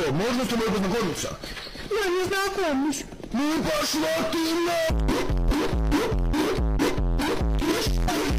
можно с тобой познакомиться? Я не знакомлюсь. Ну пошла ты на...